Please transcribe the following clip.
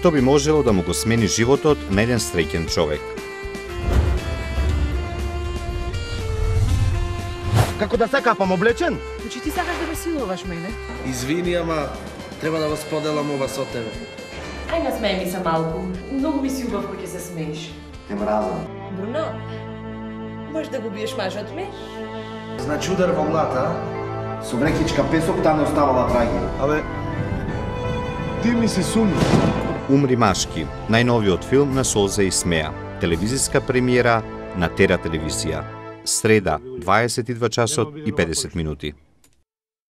што би можело да му го смени животот на еден среќен човек. Како да се капам облечен? Значи ти сакаш да ме силуваш мене? Извини, ама треба да го споделам ова со тебе. Ај насмеј ми се малку. Многу ми си убав кој ќе се смееш. Те мразам. Бруно, можеш да го биеш мажот ми? Значи удар во млата, Со врекичка песок та не оставала траги. Абе, ти ми се сумни. Умри машки, најновиот филм на Солза и Смеа, телевизиска премиера на Тера телевизија. Среда, 22 часот и 50 минути.